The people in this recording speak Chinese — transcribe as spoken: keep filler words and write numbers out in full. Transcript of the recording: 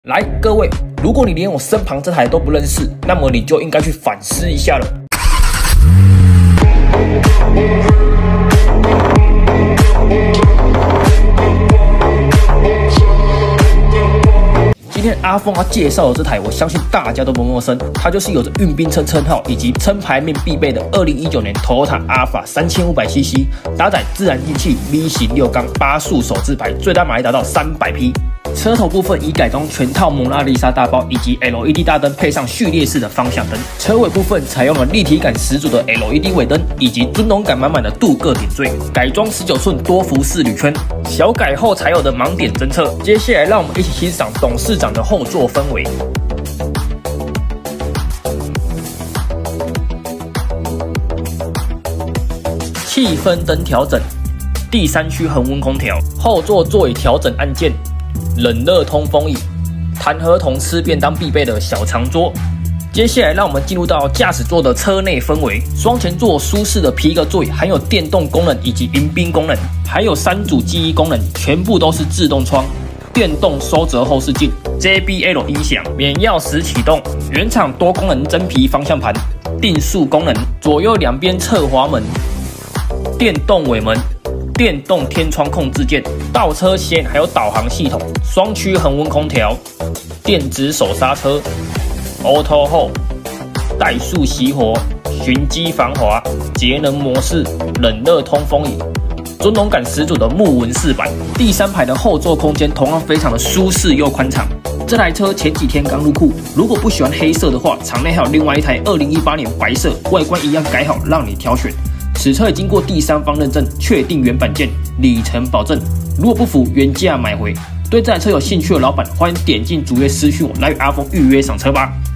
来，各位，如果你连我身旁这台都不认识，那么你就应该去反思一下了。今天阿峰要介绍的这台，我相信大家都不陌生，它就是有着运兵车称号以及称牌面必备的二零一九年 Toyota Alpha 三千五百 C C， 搭载自然进气 V 型六缸八速手自排，最大马力达到三百匹。车头部分已改装全套蒙娜丽莎大包以及 L E D 大灯，配上序列式的方向灯。车尾部分采用了立体感十足的 L E D 尾灯，以及尊荣感满满的镀铬点缀，改装十九寸多辐式铝圈，小改后才有的盲点侦测。接下来，让我们一起欣赏董事长的后座氛围。气氛灯调整，第三区恒温空调，后座座椅调整按键。冷热通风椅，弹合铜吃便当必备的小长桌。接下来，让我们进入到驾驶座的车内氛围。双前座舒适的皮革座椅，含有电动功能以及迎宾功能，还有三组记忆功能，全部都是自动窗。电动收折后视镜 ，J B L 音响，免钥匙启动，原厂多功能真皮方向盘，定速功能，左右两边侧滑门，电动尾门。电动天窗控制键、倒车线还有导航系统，双区恒温空调、电子手刹车、Auto Hold、怠速熄火、循迹防滑、节能模式、冷热通风椅，尊荣感十足的木纹饰板。第三排的后座空间同样非常的舒适又宽敞。这台车前几天刚入库，如果不喜欢黑色的话，场内还有另外一台二零一八年白色，外观一样改好，让你挑选。此车已经过第三方认证，确定原版件，里程保证。如果不服，原价买回。对这台车有兴趣的老板，欢迎点进主页私讯我，来与阿峰预约赏车吧。